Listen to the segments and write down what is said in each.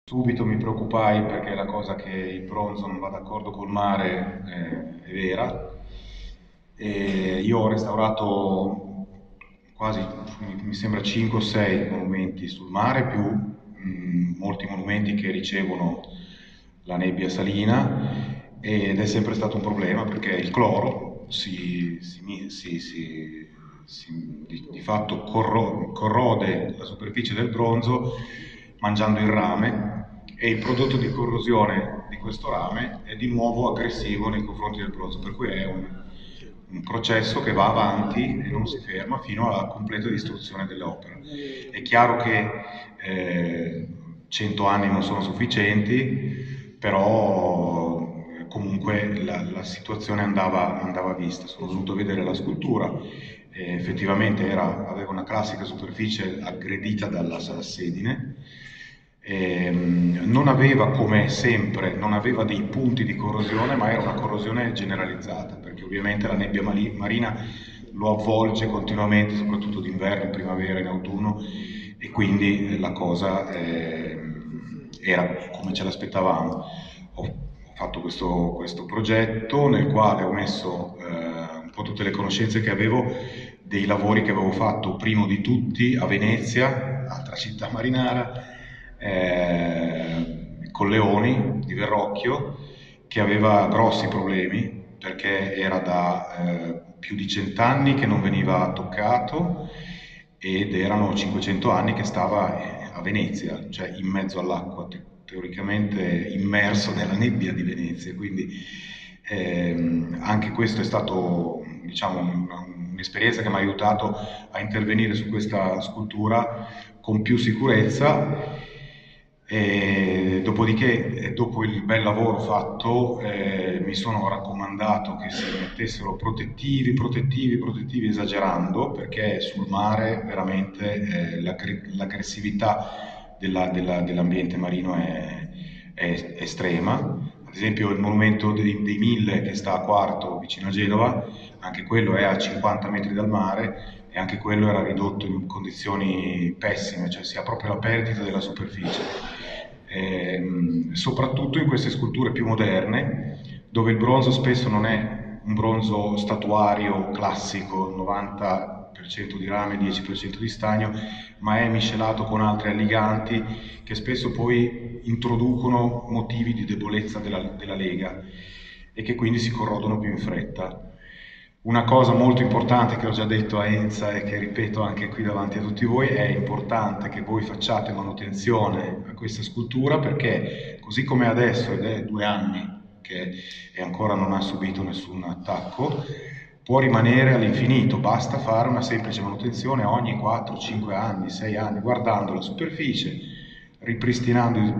Subito mi preoccupai perché la cosa che il bronzo non va d'accordo col mare è vera. E io ho restaurato quasi, mi sembra 5 o 6 monumenti sul mare, più molti monumenti che ricevono la nebbia salina, ed è sempre stato un problema perché il cloro di fatto corrode la superficie del bronzo mangiando il rame, e il prodotto di corrosione di questo rame è di nuovo aggressivo nei confronti del bronzo, per cui è un processo che va avanti e non si ferma fino alla completa distruzione dell'opera. È chiaro che 100 anni non sono sufficienti, però comunque la situazione andava vista. Sono venuto a vedere la scultura, effettivamente aveva una classica superficie aggredita dalla salsedine. Non aveva, come sempre, non aveva dei punti di corrosione, ma era una corrosione generalizzata, perché ovviamente la nebbia marina lo avvolge continuamente, soprattutto d'inverno, in primavera, in autunno, e quindi la cosa era come ce l'aspettavamo. Ho fatto questo progetto nel quale ho messo un po' tutte le conoscenze che avevo dei lavori che avevo fatto primo di tutti a Venezia, altra città marinara, con Leoni di Verrocchio, che aveva grossi problemi perché era da più di 100 anni che non veniva toccato, ed erano 500 anni che stava a Venezia, cioè in mezzo all'acqua, teoricamente immerso nella nebbia di Venezia. Quindi anche questo è stato, diciamo, un'esperienza che mi ha aiutato a intervenire su questa scultura con più sicurezza. E dopodiché, dopo il bel lavoro fatto, mi sono raccomandato che si mettessero protettivi, esagerando, perché sul mare veramente l'aggressività dell'ambiente marino è estrema. Ad esempio il monumento dei Mille, che sta a Quarto, vicino a Genova, anche quello è a 50 metri dal mare, e anche quello era ridotto in condizioni pessime, cioè si ha proprio la perdita della superficie. Soprattutto in queste sculture più moderne, dove il bronzo spesso non è un bronzo statuario classico, 90% di rame, 10% di stagno, ma è miscelato con altri alliganti che spesso poi introducono motivi di debolezza della lega, e che quindi si corrodono più in fretta. Una cosa molto importante che ho già detto a Enza e che ripeto anche qui davanti a tutti voi: è importante che voi facciate manutenzione a questa scultura, perché così come adesso, ed è 2 anni che ancora non ha subito nessun attacco, può rimanere all'infinito. Basta fare una semplice manutenzione ogni 4, 5 anni, 6 anni, guardando la superficie, ripristinando i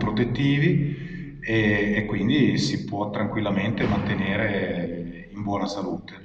protettivi, e quindi si può tranquillamente mantenere in buona salute.